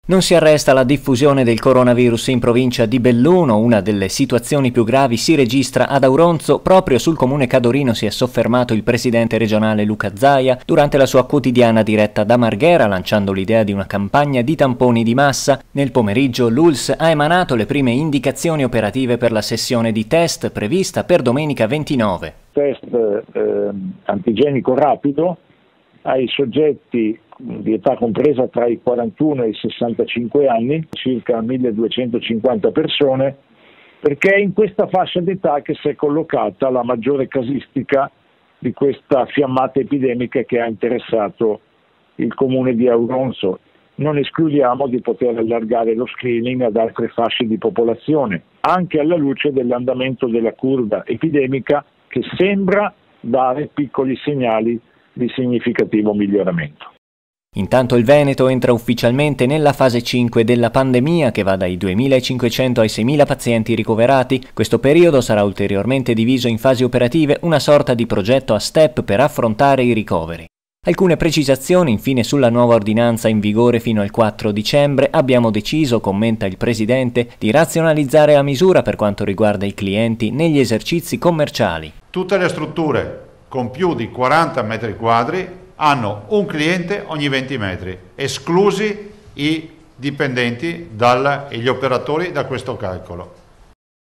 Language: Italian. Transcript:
Non si arresta la diffusione del coronavirus in provincia di Belluno, una delle situazioni più gravi si registra ad Auronzo. Proprio sul comune cadorino si è soffermato il presidente regionale Luca Zaia durante la sua quotidiana diretta da Marghera, lanciando l'idea di una campagna di tamponi di massa. Nel pomeriggio l'ULSS ha emanato le prime indicazioni operative per la sessione di test prevista per domenica 29. Test antigenico rapido ai soggetti di età compresa tra i 41 e i 65 anni, circa 1250 persone, perché è in questa fascia d'età che si è collocata la maggiore casistica di questa fiammata epidemica che ha interessato il comune di Auronzo. Non escludiamo di poter allargare lo screening ad altre fasce di popolazione, anche alla luce dell'andamento della curva epidemica che sembra dare piccoli segnali di significativo miglioramento. Intanto il Veneto entra ufficialmente nella fase 5 della pandemia, che va dai 2.500 ai 6.000 pazienti ricoverati. Questo periodo sarà ulteriormente diviso in fasi operative, una sorta di progetto a step per affrontare i ricoveri. Alcune precisazioni infine sulla nuova ordinanza in vigore fino al 4 dicembre. Abbiamo deciso, commenta il Presidente, di razionalizzare la misura per quanto riguarda i clienti negli esercizi commerciali. Tutte le strutture con più di 40 metri quadri hanno un cliente ogni 20 metri, esclusi i dipendenti e gli operatori da questo calcolo.